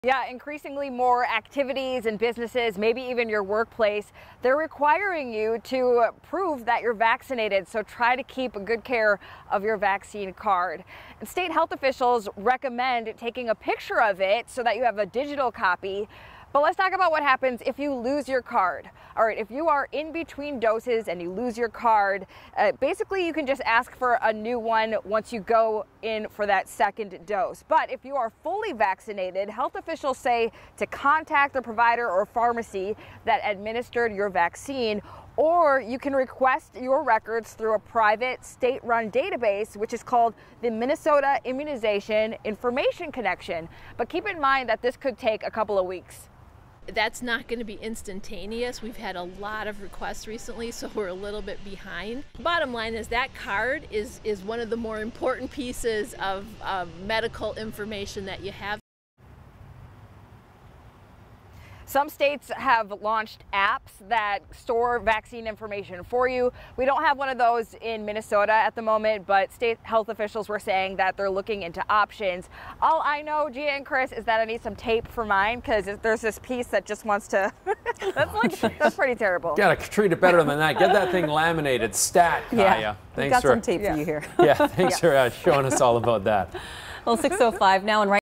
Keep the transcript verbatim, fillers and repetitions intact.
Yeah, increasingly more activities and businesses, maybe even your workplace, they're requiring you to prove that you're vaccinated. So try to keep good care of your vaccine card. And state health officials recommend taking a picture of it so that you have a digital copy. But let's talk about what happens if you lose your card. All right, if you are in between doses and you lose your card, uh, basically you can just ask for a new one once you go in for that second dose. But if you are fully vaccinated, health officials say to contact the provider or pharmacy that administered your vaccine, or you can request your records through a private state-run database, which is called the Minnesota Immunization Information Connection. But keep in mind that this could take a couple of weeks. That's not going to be instantaneous. We've had a lot of requests recently, so we're a little bit behind. Bottom line is that card is, is one of the more important pieces of uh, medical information that you have. Some states have launched apps that store vaccine information for you. We don't have one of those in Minnesota at the moment, but state health officials were saying that they're looking into options. All I know, Gia and Chris, is that I need some tape for mine because there's this piece that just wants to, that's, like, that's pretty terrible. Gotta treat it better than that. Get that thing laminated, stat, Kaya. Yeah, thanks got for, some tape yeah. for you here. Yeah, thanks yeah. for uh, showing us all about that. Well, six oh five now, and right